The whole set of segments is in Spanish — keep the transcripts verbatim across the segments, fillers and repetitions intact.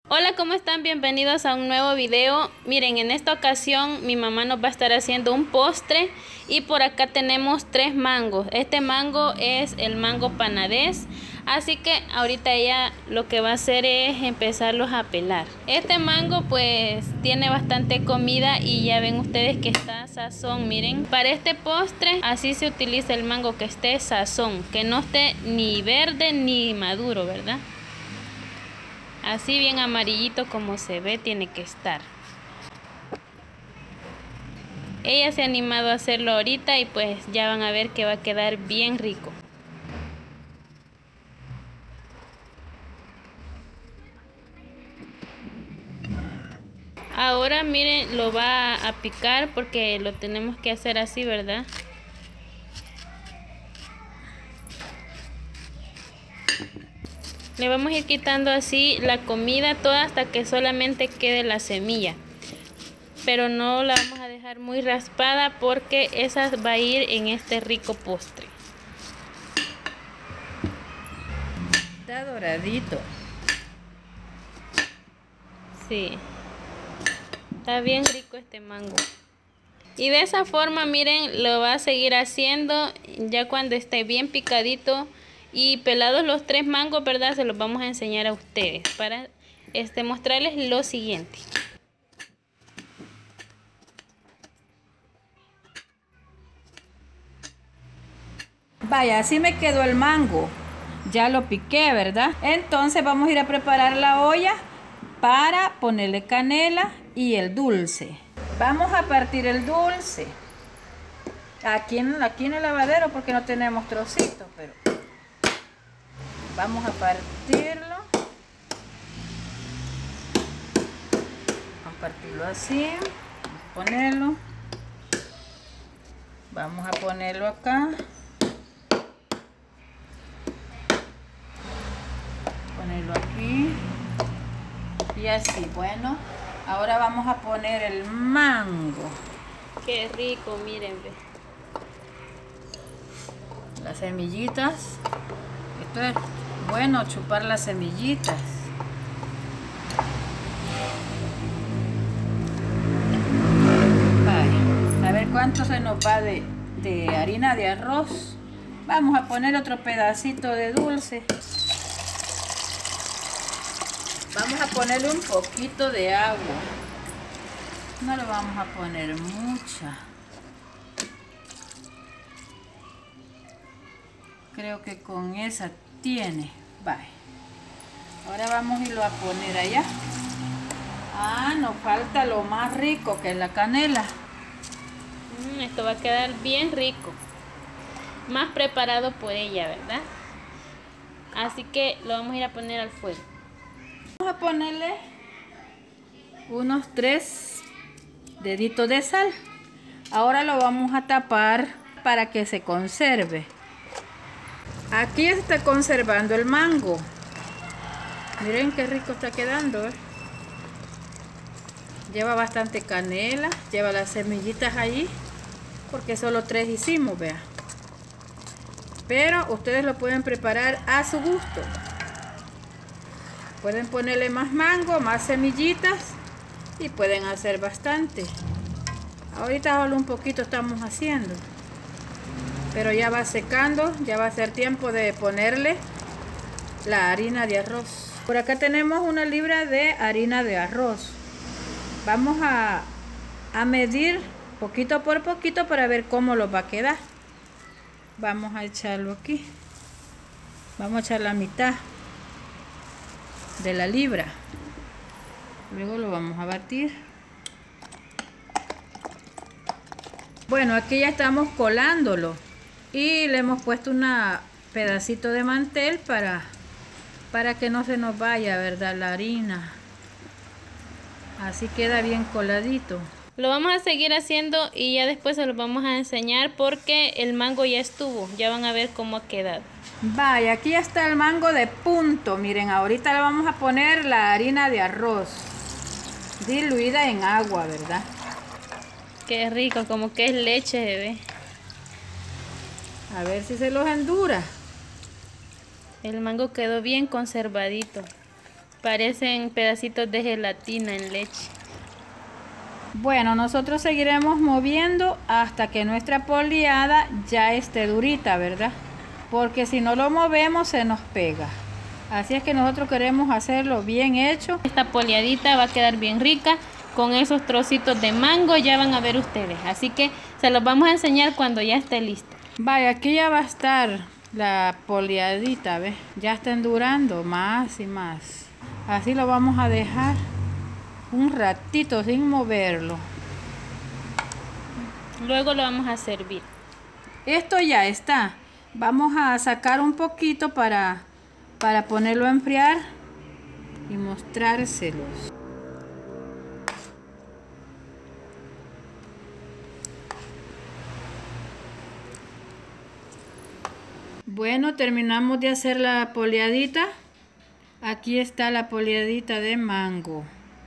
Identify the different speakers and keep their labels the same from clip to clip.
Speaker 1: Hola, ¿cómo están? Bienvenidos a un nuevo video. Miren, en esta ocasión mi mamá nos va a estar haciendo un postre y por acá tenemos tres mangos. Este mango es el mango panadés, así que ahorita ella lo que va a hacer es empezarlos a pelar. Este mango pues tiene bastante comida y ya ven ustedes que está sazón. Miren, para este postre así se utiliza el mango, que esté sazón, que no esté ni verde ni maduro, ¿verdad? Así bien amarillito como se ve tiene que estar. Ella se ha animado a hacerlo ahorita y pues ya van a ver que va a quedar bien rico. Ahora miren, lo va a picar porque lo tenemos que hacer así, ¿verdad? Le vamos a ir quitando así la comida toda hasta que solamente quede la semilla. Pero no la vamos a dejar muy raspada porque esa va a ir en este rico postre.
Speaker 2: Está doradito.
Speaker 1: Sí. Está bien rico este mango. Y de esa forma, miren, lo va a seguir haciendo ya cuando esté bien picadito y pelados los tres mangos, ¿verdad? Se los vamos a enseñar a ustedes para este, mostrarles lo siguiente.
Speaker 2: Vaya, así me quedó el mango. Ya lo piqué, ¿verdad? Entonces vamos a ir a preparar la olla para ponerle canela y el dulce. Vamos a partir el dulce. Aquí en, aquí en el lavadero porque no tenemos trocitos, pero vamos a partirlo. Vamos a partirlo así. Vamos a ponerlo. Vamos a ponerlo acá. Ponerlo aquí. Y así, bueno. Ahora vamos a poner el mango.
Speaker 1: Qué rico, miren.
Speaker 2: Las semillitas. Esto es bueno, chupar las semillitas. Vaya, a ver cuánto se nos va de, de harina de arroz. Vamos a poner otro pedacito de dulce. Vamos a ponerle un poquito de agua. No le vamos a poner mucha. Creo que con esa tiene. Vale. Ahora vamos a irlo a poner allá. Ah, nos falta lo más rico, que es la canela.
Speaker 1: Mm, esto va a quedar bien rico. Más preparado por ella, ¿verdad? Así que lo vamos a ir a poner al fuego.
Speaker 2: Vamos a ponerle unos tres deditos de sal. Ahora lo vamos a tapar para que se conserve. Aquí está conservando el mango. Miren qué rico está quedando, ¿eh? Lleva bastante canela, lleva las semillitas ahí, porque solo tres hicimos, vea. Pero ustedes lo pueden preparar a su gusto. Pueden ponerle más mango, más semillitas y pueden hacer bastante. Ahorita solo un poquito estamos haciendo. Pero ya va secando, ya va a ser tiempo de ponerle la harina de arroz. Por acá tenemos una libra de harina de arroz. Vamos a, a medir poquito por poquito para ver cómo lo va a quedar. Vamos a echarlo aquí. Vamos a echar la mitad de la libra. Luego lo vamos a batir. Bueno, aquí ya estamos colándolo. Y le hemos puesto un pedacito de mantel para, para que no se nos vaya, ¿verdad? La harina. Así queda bien coladito.
Speaker 1: Lo vamos a seguir haciendo y ya después se los vamos a enseñar porque el mango ya estuvo. Ya van a ver cómo ha quedado.
Speaker 2: Vaya, aquí ya está el mango de punto. Miren, ahorita le vamos a poner la harina de arroz diluida en agua, ¿verdad?
Speaker 1: Qué rico, como que es leche, bebé.
Speaker 2: A ver si se los endura.
Speaker 1: El mango quedó bien conservadito. Parecen pedacitos de gelatina en leche.
Speaker 2: Bueno, nosotros seguiremos moviendo hasta que nuestra poleada ya esté durita, ¿verdad? Porque si no lo movemos se nos pega. Así es que nosotros queremos hacerlo bien hecho.
Speaker 1: Esta poleadita va a quedar bien rica con esos trocitos de mango, ya van a ver ustedes. Así que se los vamos a enseñar cuando ya esté lista.
Speaker 2: Vaya, aquí ya va a estar la poleadita, ¿ves? Ya está endurando más y más. Así lo vamos a dejar un ratito sin moverlo.
Speaker 1: Luego lo vamos a servir.
Speaker 2: Esto ya está. Vamos a sacar un poquito para, para ponerlo a enfriar y mostrárselos. Bueno, terminamos de hacer la poleadita. Aquí está la poleadita de mango.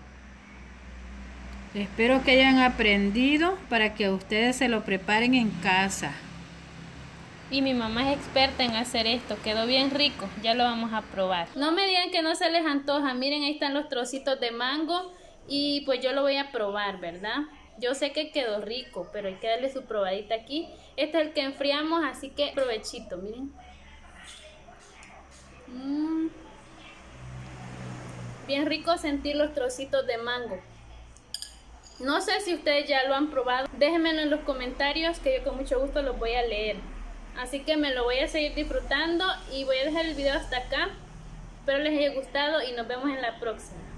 Speaker 2: Espero que hayan aprendido para que ustedes se lo preparen en casa.
Speaker 1: Y mi mamá es experta en hacer esto, quedó bien rico, ya lo vamos a probar. No me digan que no se les antoja, miren ahí están los trocitos de mango y pues yo lo voy a probar, ¿verdad? Yo sé que quedó rico, pero hay que darle su probadita aquí. Este es el que enfriamos, así que provechito, miren. Mm. Bien rico sentir los trocitos de mango. No sé si ustedes ya lo han probado, déjenmelo en los comentarios que yo con mucho gusto los voy a leer. Así que me lo voy a seguir disfrutando y voy a dejar el video hasta acá. Espero les haya gustado y nos vemos en la próxima.